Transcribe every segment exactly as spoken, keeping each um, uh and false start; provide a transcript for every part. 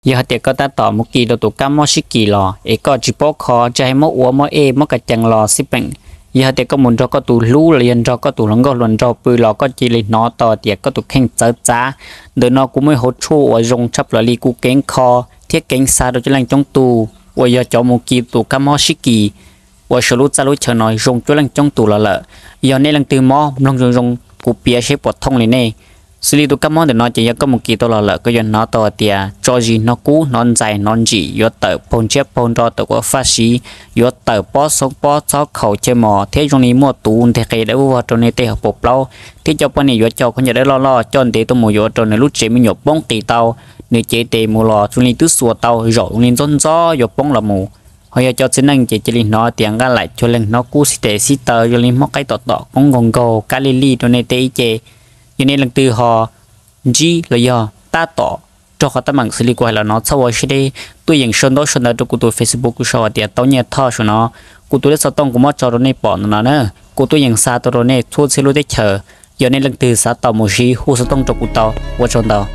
giờ tiệc có ta tỏ một kỳ đồ tụ cam mò xí kỳ lò ấy có chỉ bó khó cho hay mò uo mò e mò cả chẳng lò xí bệnh giờ tiệc có muốn cho có tụ lú liền cho có tụ lăng có luận cho bự lò có chỉ lên nó tỏ tiệc có tụ khen chớ chá đứa nó cũng mới hốt chua ở rong chấp là li cu kén kho thiết kén xa đồ cho lăng trong tù và giờ cho một kỳ tụ cam mò xí kỳ và số lúc ra lúc chờ nói rong cho lăng trong tù là lợ giờ này lăng từ mò rong rong rong cụ bia xếp bọt thông này nè xử lý tụ cam mò để nó chỉ có một kỳ tụ là lợ cái giờ nó tỏ tiệc cho gì nó cũ non dài non chỉ giờ tờ phong chép phong cho tờ có phát xí giờ tờ bó sống bó cho khẩu chơi mò thế trong này mua tù thì cái đã vào trong này tê học bột lâu thế cho bên này giờ cho con nhà để lo lo cho để tôi mua giờ trong này lúc chế mình nhộp bông kỳ tàu nếu chế tê mua lò trong này tứ xua tàu rồi lên gió gió nhộp bông là mù hồi giờ cho chính anh chỉ chỉ lên nó tiếng ga lại cho lên nó cũ xí tê xí tờ cho lên móc cái tọt tọt con gòn gò cá li li trong này tê chế cho nên lần từ họ G là do ta tỏ cho họ ta bằng xử lý qua là nó sau khi đây tôi nhận sơn đó sơn đó cho cụ tôi Facebook của họ thì tao nhớ thao cho nó cụ tôi đã sao tông của mất cho nó này bỏ nó nữa cụ tôi nhận xa tôi này thua xe lối để chờ giờ nên lần từ xã tàu một xí khu sao tông cho cụ tao qua cho tao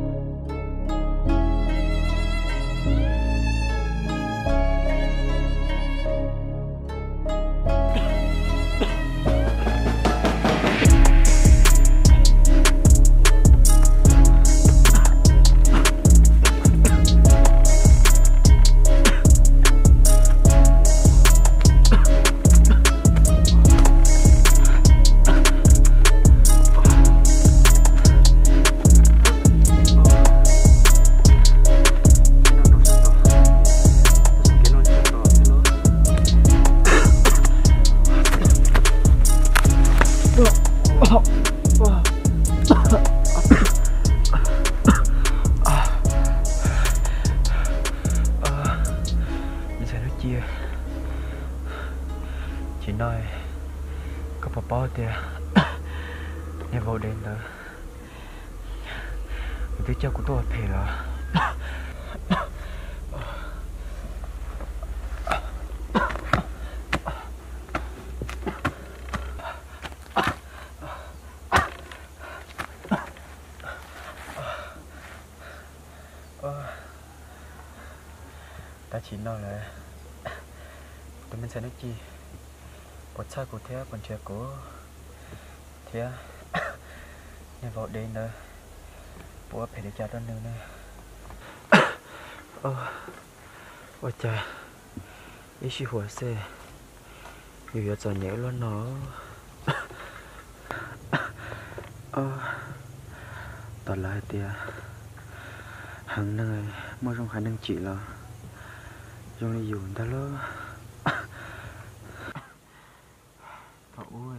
chị nói có bỏ bỏ thì nhà vô đến nữa tôi cho của tôi thì là ta chỉ nói là tụi mình sẽ nói chi một sai của thế còn chuyện của thế nên vào đây nữa bố phải để trả đơn nữa nè ơ ôi trời ý chỉหัว xe nhiều giờ giờ nhảy luôn nó ơ toàn lại tia hàng nơi mua trong khả năng chị là trong này dùng ta lỡ ôi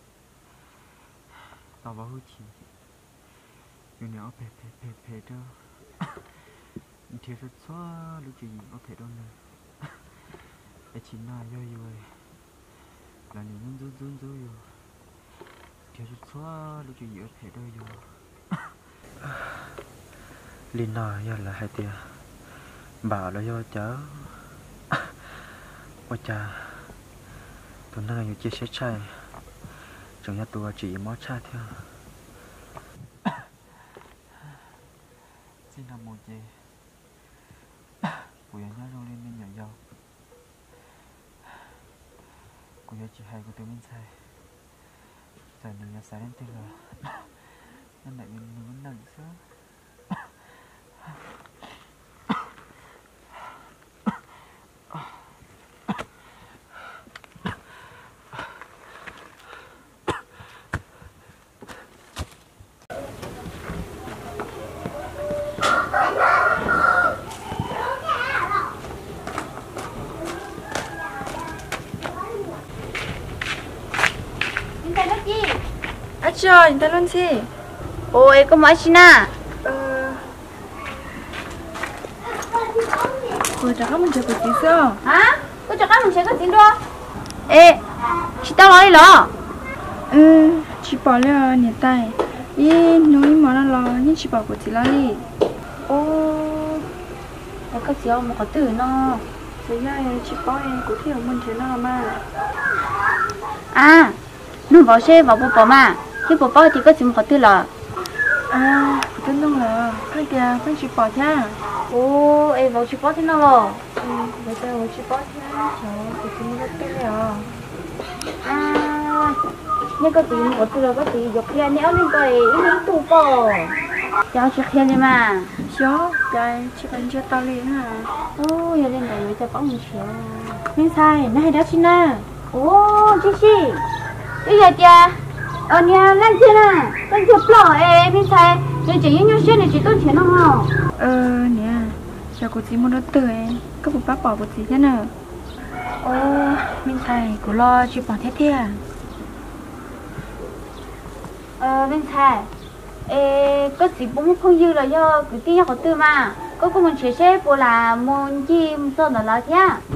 tao bảo hút chị nhiều nhỏ phê phê phê phê đó thiệt rất xóa lúc chị có thể đâu nè để chị nói vô rồi là nhiều run run run run rồi thiệt rất xóa lúc chị có thể đâu rồi Linh nói giờ là hai tia bảo là do cháu ôi cha tôi nói nhiều chia sẻ trai chẳng nhớ tôi chỉ mót cha theo xin làm một gì của nhớ rong lên bên nhỏ dâu của nhớ chị hai của tôi mình sai giờ mình nhớ sai đến tên là nên lại mình muốn nặng sớm Cho người ta luôn gì? Ôi, có mấy xin à? Ờ... Ôi, chắc mình chưa có tí sao? Hả? Có chắc mình sẽ có tí đâu? Ê, chị tao nói đi lo. Ừ, chị bảo là nhiệt tay. Ý, nói mà nó lo, nhưng chị bảo của chị lo đi. Ô, cái gì mà có từ nó. Thế ra chị bảo em có thể ở mình thế nào mà. À, nó vào xe vào bộ bộ mà. Khi bộ bộ thì có gì mà có từ là. À, cái nông là, cái kìa, cái chị bảo nha. Ô, 我去包天了咯。 嗯，我在我去包天，瞧我怎么对了？ 啊，那个tiền我知道cái tiền dục kia nếu nên coi ít tu bò. Cho chị khen đi mà. Chó, trời, chị còn chưa tao liền hả? Ô, giờ lên đây cho bóng một triệu. Mình sai, nó hay đó chị na. Ô, chị chị. Bây giờ chị, ở nhà làm gì nè? Làm gì bỏ em, mình sai. Rồi chị yêu nhau xuyên này chị tốn tiền không? Ờ, nè, chào cô chị muốn đốt tử em. Có một bác bỏ của chị thế nào? Ô, mình sai, cô lo chị bỏ thế thế à? Ờ, mình sai. Ê, có gì cũng không dư là do cứ tin nhau tư mà. Có có mình chia sẻ bộ là môn chim sao nó lo thế?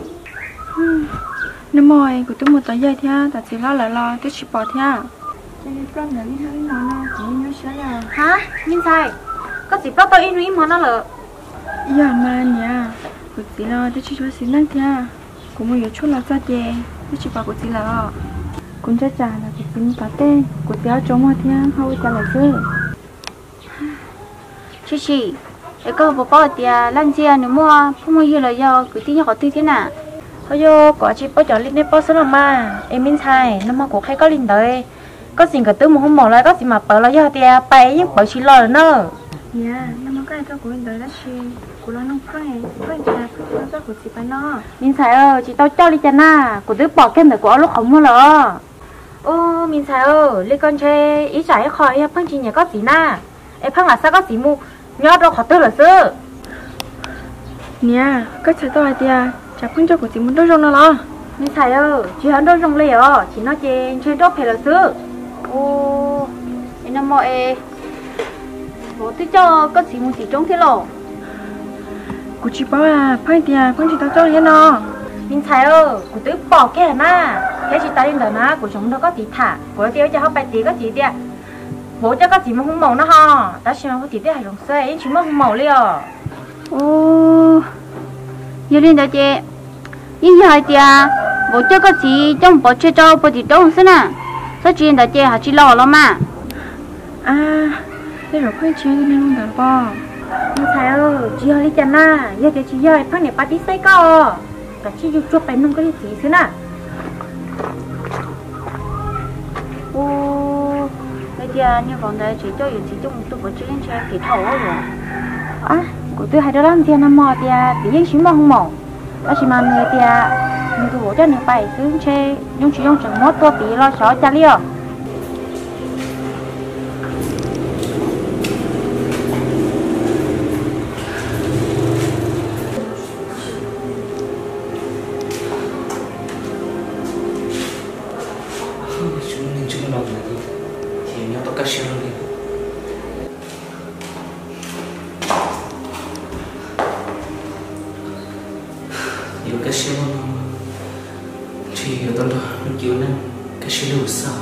Nếu mồi, cô tôi một tờ giấy thế, ta chỉ lo là lo, tôi chỉ bỏ thế. Cho nên con nữa đi hơi nó nó, cũng nhớ sửa là. Hả? Mình sai. Có gì bắt tôi in ý mà nó là. Giờ mà nè, cô chỉ lo tôi chỉ cho xin năng thế. Cô muốn yếu chút là sao chè, tôi chỉ bỏ cô chỉ lo. Cũng cho trả là cái tính cá tên, cô téo chống mà thế, không trả lại chứ. Chị chị, cái câu bảo bảo thì làm gì nữa mua, không bao giờ là do cứ tin nhau tư thế nào. Thôi yo, có chị bảo cho linh này bao số mà, em minh sai, nó mà cũng hay có linh đấy. Có gì cả tư một hôm một lại có gì mà bảo là do thì bay nhưng bảo chị lo rồi nữa. Dạ, nó mà cái tao của linh đấy là chị, của nó không phải, phải là phải là của chị phải nó. Minh sai ơi, chị tao cho đi cho na, của tớ bỏ kem để của lúc không mua rồi. Ô, minh sai ơi, lấy con chơi ý giải khỏi, phăng chị nhà có gì na, em phăng là sao có gì mua, nhớ đâu khó tư là sư. Nè, cái chơi tôi thì chả phăng cho của chị muốn đôi rong nó. Minh sai ơi, chị hắn đôi rong lìa, chị nói chuyện chơi đốt phải là sư. Ô, em nói mọi em, bố tôi cho có gì muốn chị trông thế lộ. Cô chị bảo à, phăng thì phăng chị tao cho thế nó. Minh sai ơi, của tớ bỏ cái na, cái chị ta lên đó na, của chúng nó có gì thả, của tiêu cho họ bài tí có gì đi. Bố cho có gì mà không màu nó ho, ta chỉ mà có tí tí hay đồng xe, em chỉ mà không màu liền. Ô, giờ lên đó chị, nhưng giờ thì bố cho có gì trong bố chơi cho bố thì trông xem nè, sao chuyện đó chị họ chỉ lo lắm mà. à, đây rồi phăng chơi cái này không được bao. Minh sai ơi, chị ơi đi chăn na, giờ thì chị ơi phăng này ba tí say co, cả chị chụp chụp bài nông cái gì thế nè. Ô, bây giờ như còn đây chỉ cho chị chung tôi có chuyện chơi thì thầu rồi. À, của tôi hay đó lắm thì năm mò thì bị giấy xíu mà không mò. Đó chỉ mà người thì người tôi bố cho người bài cứ chơi nhưng chỉ dùng chẳng mót tôi bị lo sợ cha liêu. Yêu cái siêu thì yêu tôi đó nó chịu nên cái siêu đủ sao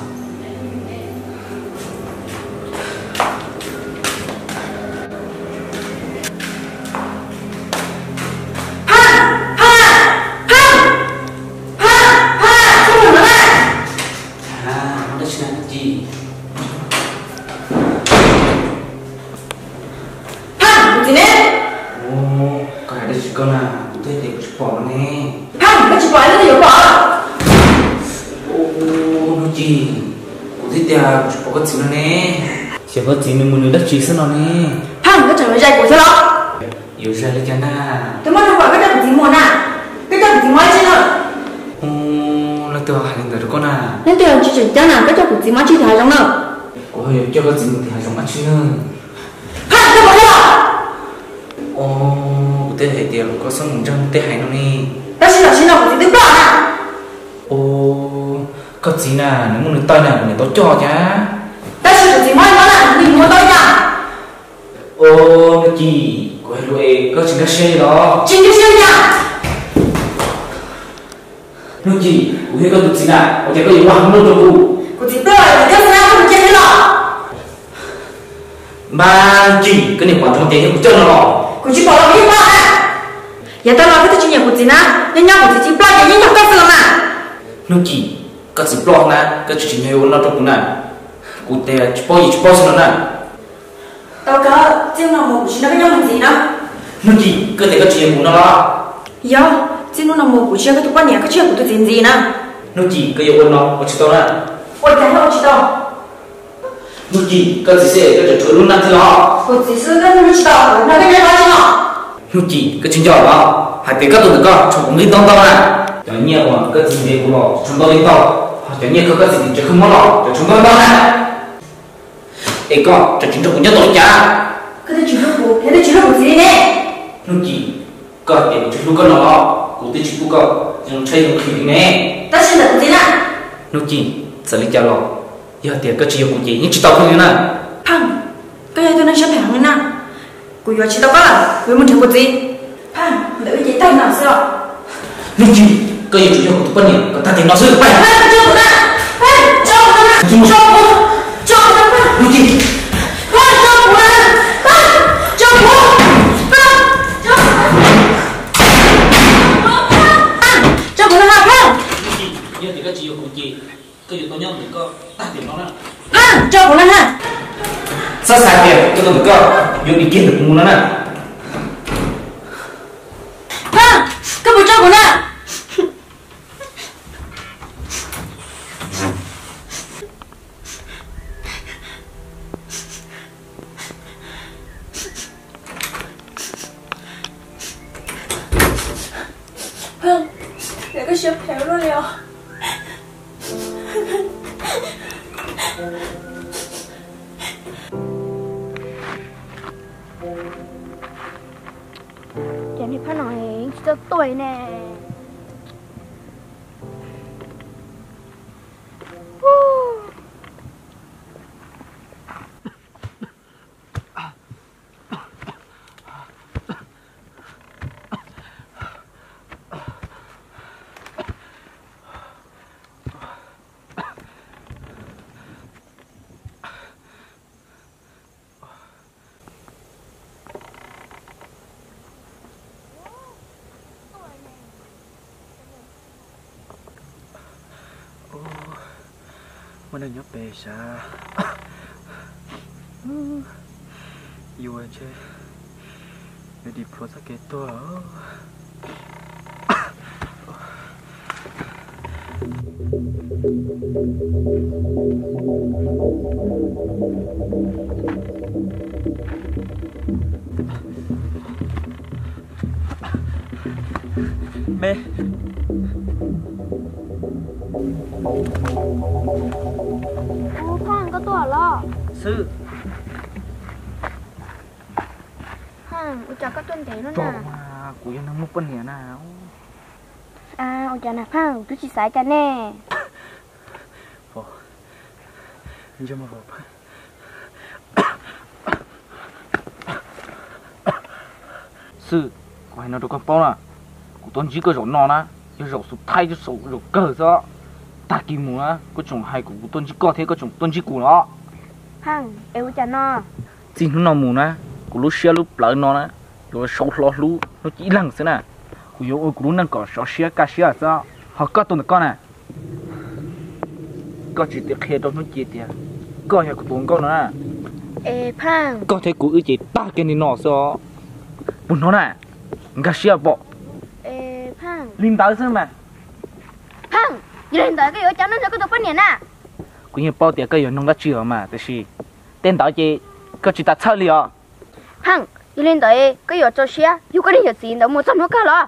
con à, tôi để bỏ nè. Không, cái chị bỏ nó thì bỏ. Ô, nó gì? Cô thích tiệt, bỏ cái gì nè? Chỉ có gì mình muốn đất chỉ sao nó nè? Không, cái chuyện này của sao đó? Yêu ra lấy cái na. Tôi muốn hỏi cái đất gì muốn à? Cái đất gì mới chứ nữa? Ô, nó tiêu hại lên đời con à? Nên tiêu chỉ chỉ cho nào cái chỗ của gì mới chỉ hại trong nữa? Cô hiểu cho cái gì thì hại trong ăn chứ? Không, tôi bỏ đi. Ô, tê hại tiệt có sao muốn trong tê hại nó nè? Ta xin là xin nào của gì tức bỏ à? Ô, có gì nè, nếu muốn tay nào để tôi cho chả? Ta xin là gì mới nói là mình muốn tôi nhá. Ô, nó gì? Cô hiểu rồi, có chuyện cái xe đó. Chuyện cái xe nhá. Nó gì? Cô hiểu có chuyện gì nè? Ở đây có gì hoang luôn cho cô? Của gì tức là cái xe không chết thế nào? Mà gì? Cái này quan trọng tiền của chân nó. Của chị bỏ là biết mà à? Giờ tao nói cái chuyện nhà của chị nè, nhưng nhau của chị chỉ bỏ cái những nhóc cái gì mà? Nó gì? Cái gì bỏ nè? Cái chuyện nhiều nó trong nè. Cô tê chỉ bỏ gì chỉ bỏ sao nè? Tao có chứ nào một chị nói cái nhau làm gì nữa? nó chỉ cơ thể có chuyện của nó đó Dạ, xin nó nằm ngủ của chia cái tụi con nhà cái chuyện của tụi gì gì nè nó chỉ cơ yêu nó ở chỉ tao nè ôi cái nó chỉ tao nó chỉ cơ gì sẽ cơ trở luôn năm thứ họ ôi chỉ sư cái nó chỉ tao nó cái này bao nhiêu nó chỉ cơ chính giỏi đó hai tiếng các tụi con chúng linh tông tao nè cho nhiều mà cơ gì về của nó chúng tao linh tông cho nhiều cơ gì chứ không có lọ cho chúng tao tao nè ấy con cho chúng tao cũng nhớ tội cha cái này chỉ là của cái này chỉ là của gì nè nó chỉ có để chúng lúc con nó của tôi chỉ có dùng chơi dùng khí nè ta xin là của gì nè nó chỉ xử lý chào lọ giờ tiền có chỉ của chị nhưng chỉ tao không như nè Phăng, cái này tôi đang xếp hàng nè của giờ chỉ tao có là với một thứ của gì Phăng, đợi cái giấy tay nào sao nó chỉ có gì chủ yếu của tôi có ta tiền nó giữ phải Phăng, cho của ta Phăng, cho của ta cho của cho của ta Phăng nó chỉ Phăng, cho của ta Phăng, cho của Phăng, cho của ta cho của ta Phăng giờ thì có chỉ của chị có gì tôi nhớ thì có ta tiền nó nè Phăng, cho của ta ha sao xài tiền cái tôi có dùng ý kiến được mua nó nè Phăng, cái bộ cho của ta Phăng, để cái xếp héo rồi à Chị này phải nói cho tuổi nè. Mana nhóc bè sa yêu anh chơi để đi pro sa cái to mẹ Ô, Phăng có tuổi lo. sư Phăng, ôi chà có tuần thế nó to nè. mà của em nó một bên này nào À, ôi chà nè Phăng, tôi chỉ xài cho nè. Ồ, anh cho mà vào sư của anh nó đâu có bao nè của tôi chỉ có rổ nọ nè cái rổ sụp thay cái sổ rổ cờ đó ta kim mù á có chủng hay của tôi chỉ có thế có chủng tôi chỉ của nó Phăng, em ôi chà no. chỉ nó nằm mù nè của lúc xe lúc lỡ nó nè rồi sâu lo lú nó chỉ lằng thế nè của yo của lúc năng có sọ xe cá xe sao họ có tôi con nè có chỉ tiếc khi đó nó chết tiệt có nhà của tôi con nữa Ê, Phăng. có thể của ư chỉ ta cái này nọ sao bún nó nè cá xe bọ Ê, Phăng. linh tới xem mà Phăng, đi lên tới cái ôi chà nó sẽ có tụi bên nè. của nhà bao tiệt cái yo nông đã chữa mà thế gì tên đó chỉ có chỉ ta chơi liò Phăng, đi lên tới cái ôi cho xe, yêu cái này gì đâu một trăm nó cả lo.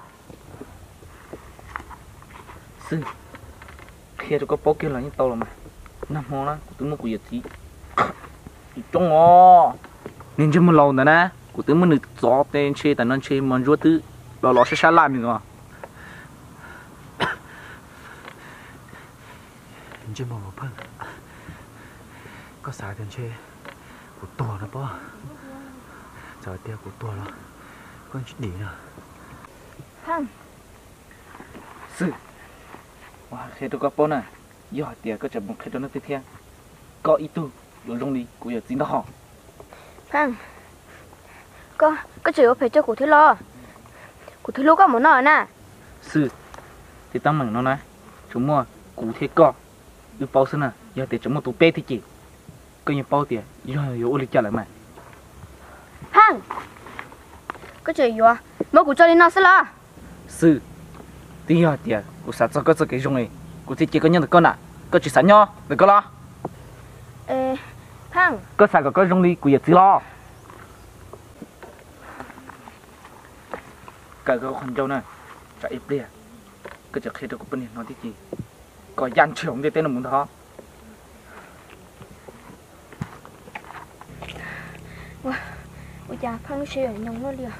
sư khi tôi có bao kia là những tàu là mà năm hôm đó tôi mua của gì thì trong ngõ nên chứ mà lâu nữa nè của tôi muốn được gió tên chơi tại nó chơi món rùa thứ lo lo sẽ sát làm mình rồi nên chứ mà một phần có xài tiền chơi của to nó bao giờ tiêu của to nó con chút đi nữa Phăng. sư wow khi tôi có bao nè giờ tiền có chậm một khi đó nó tiếp theo có ý tưởng rồi trong đi của giờ chính đó họ Phăng. Có, có chịu phải cho của thế lo. Của thế lo có muốn nói nè. sư thì tao mừng nó nè chúng mua cụ thể có được bao xin à giờ thì chúng mua tụ pe thì chỉ có nhiều bao tiền giờ giờ ô lịch trả lại mà Phăng. có chuyện gì à mới của cho đi nào sẽ là sư tí à tiệt của sao cho có cho cái dùng này của thì chỉ có nhận được con à có chỉ sẵn nhau được có lo ê thằng có sao có có dùng đi của giờ chỉ lo cái cái con trâu này chạy ít đi có chỉ khi được của bên này nói tí gì có gian trưởng để tên là muốn đó ôi cha thằng nó sẽ nhông nó liền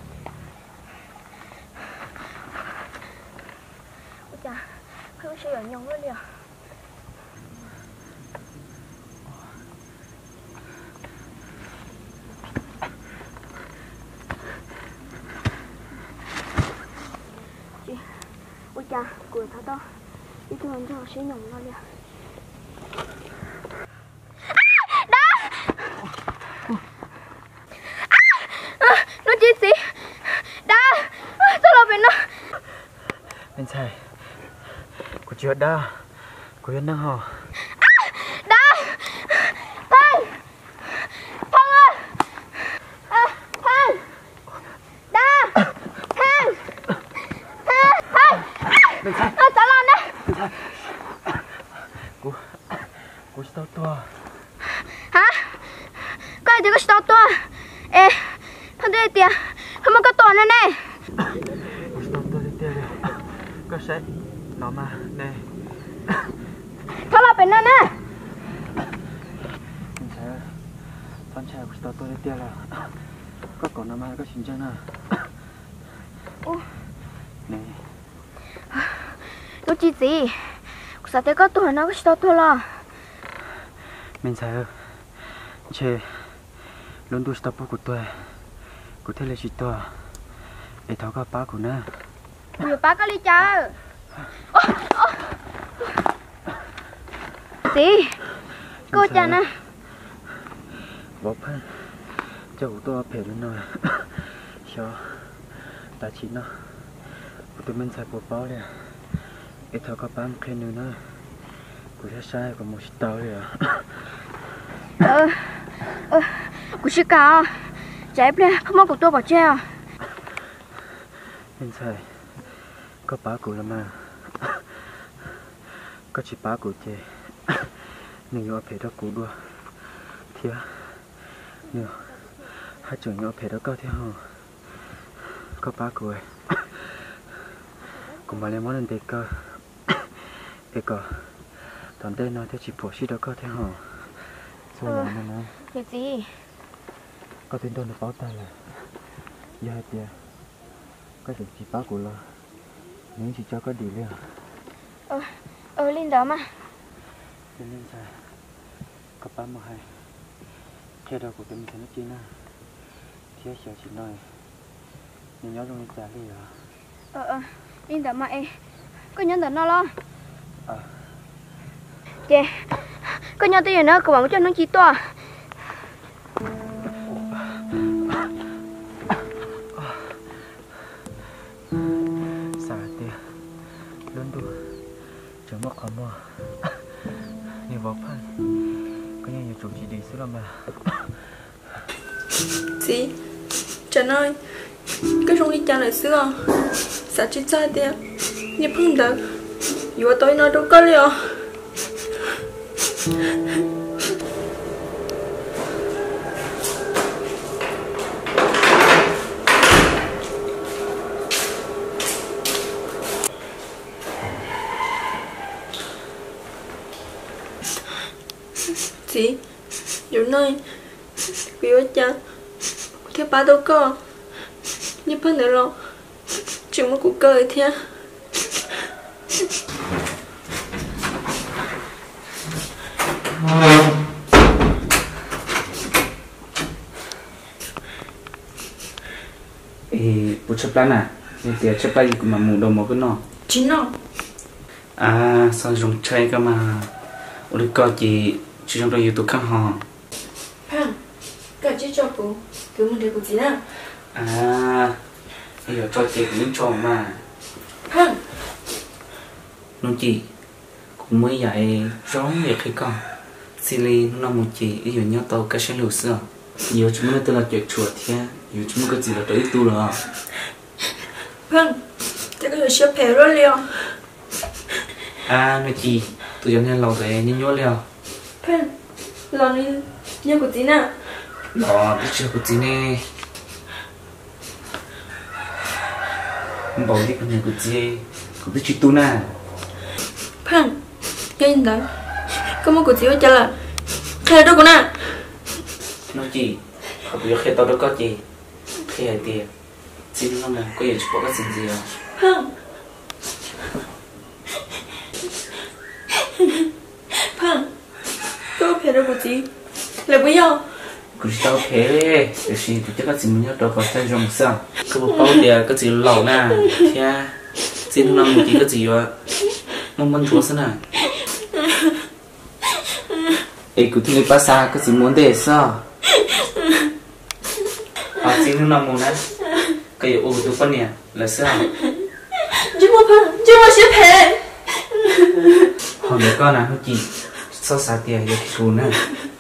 ôi cha thằng nó sẽ nhông nó liền ôi cha cười thật đó đi thôi anh cho sẽ nhông nó liền nó chết gì đã sao lại vậy nó anh trai của chuyện đó của yên đang hò đã Phan Phan ơi à, Phan đã Phan Phan Phan nó sao lan đấy của của sao to hả cái gì cái sao to ê thằng đây tiền thằng mà có to nữa nè của sao to đi tiền có sẽ nó mà nè thằng là bên này nè anh trai con trai của sao to đi tiền là có còn nó mà có xin chân à nè nó chỉ gì sao thế có tuổi nó có sao to là mình sai chơi luôn tu stop của tôi của thế là chỉ tôi để tháo các bác của nó bây giờ bác có đi chờ gì cô cha nè bỏ phân cho của tôi phải lên rồi cho ta chỉ nó của tụi mình sai bộ báo liền để tháo các bác khi nữa nữa của thế sai của một tàu liền ờ ờ của chị cả chạy lên không mong của tôi bỏ treo mình sai có bác của là mà có chỉ bác của chị nhưng ở phía đó cũ đua thiệt nhưng hai trường nhỏ phía đó cao theo hồ có bác của cùng bà lấy món lên đề cơ đề cơ toàn tên nói theo chỉ phổ sĩ đó cao theo hồ sao ừ. Này nói cái gì có tên tôi được báo tay là giờ hai tia có thể chỉ bác của lo nếu chỉ cho có đi liền ờ ờ lên đó mà lên sai có bác mà hay theo đầu của tôi mình thấy nó chi nè theo sợ chỉ nói nhưng nhớ luôn trả đi à ờ ờ lên đó mà em có nhớ đến nó lo ờ chè có nhớ tới giờ nó cậu bảo cho nó chỉ to xả tia lớn đua chẳng mất khó mua nhiều bọc phân có nhiều chủ chỉ đi xíu lắm mà chị Trần ơi cái rong đi cha lại xưa sao chị trai tia như không được dù tôi nói đâu có liệu chị dù nơi vì ở cha theo ba đâu có như phân nữa lo chúng nó cũng cười theo ê bút chấp lá nè nên tiệt chấp lá gì cũng mà mù đầu một cái nọ chín nó à sao dùng chơi cơ mà ôi coi chị chị trong đó youtube khăn hò Phan cả chị cho cô cứ một điều của chị nè à bây giờ cho chị cũng cho mà Phan nông chị cũng mới dạy rón việc khi con Silly nó một chị ví dụ nhớ tàu cái xe lùi xưa nhiều chúng nó tên là chuyện chuột thế nhiều chúng nó cái gì là tới tu rồi vâng thế cái shop hè rồi liền à nói gì tụi cho nên lâu rồi nhanh nhớ liền vâng lần đi nhớ của tí nào đó biết chưa của chị nè bảo đi con nhà của chị của biết chị tu nào vâng cái gì đấy có một của tí cho là khai đâu có nào nói gì không biết khi tao đâu có gì khi hay tiền chị nó mà có gì chụp có gì gì vâng vâng tôi phải đâu của tí là bây giờ cứ tao thế để xin thì chắc là xin nhớ đâu có tay rong sao cứ bảo bao tiền cái gì lẩu nè thế xin năm một tí cái gì vậy mong mong chúa xem nào ấy cứ听你巴萨个是뭔데 있어 à xin năm một nè cái ô tô con nè là sao chứ mà phải chứ mà sẽ phải họ để con nào chị sao xả tiền cho chú nè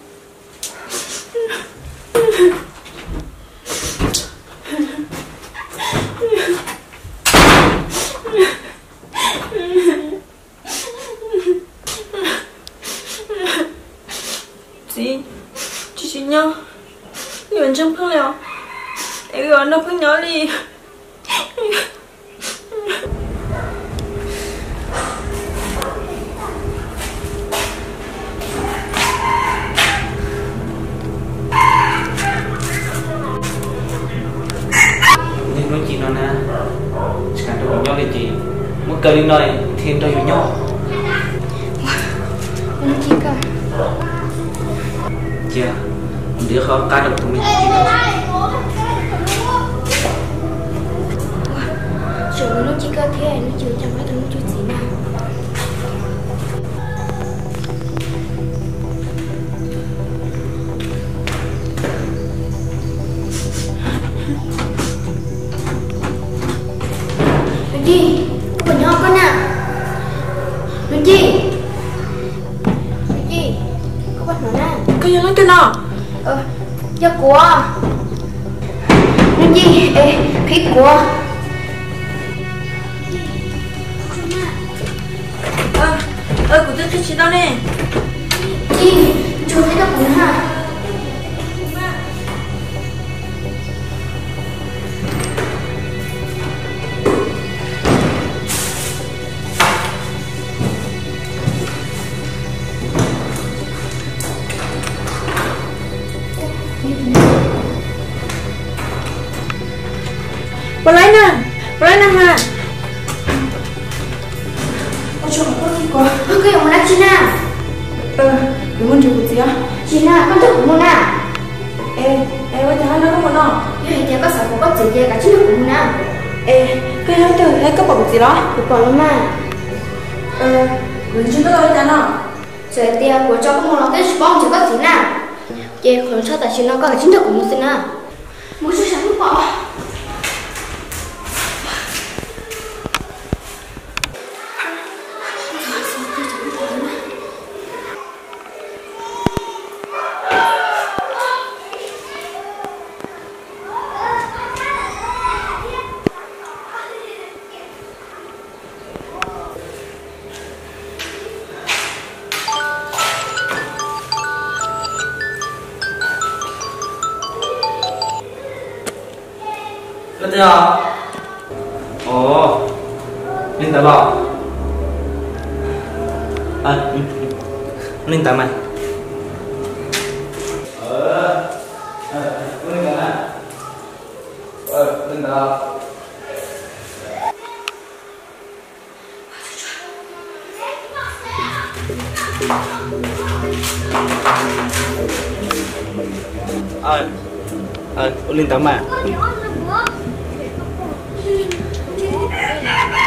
chị chị chị nhau người trong phương liệu em gọi nó phương nhỏ đi nhưng nói chị nó nè chỉ cần tôi nhau đi chị một cái đi nói thêm tôi với nhau Anh chị coi chưa đứa khó cá được tụi mình chị đâu Trời nó chỉ có thế nó chưa chẳng phải nó chưa gì nào Nó gì? Của nhỏ con à? Nó gì? Nó gì? Có bắt nó nè cái gì lắm cái nào Ờ, giấc của Nó gì? Ê, phí của ơ ơ của tôi cái chị đâu nè Chị, chú thấy được cũng hả? bà lấy nè bà lấy nè hả Ôi trời ơi, có Ơ, cái ông là chị nào? ờ cái môn trường của chị á Chị nào, con thức của môn nào? ê ê bây giờ hai đứa có một nào Như vậy thì có sợ của con chị về cả chị thức của môn nào? ê cái hai từ hai cấp bậc của chị đó Được còn lắm mà ờ mình chưa có ở nào Trời tiền của cho con môn nó cái bóng chỉ có chị nào? Chị không sao tại chị nó có cả chính thức của môn xin nào? Muốn cho sáng lúc bỏ Lên chưa? Ồ, lên tao bỏ. À, lên tao mày. Ờ, ờ, lên tao mày. Ờ, lên tao. Ờ, ờ, lên tao mày.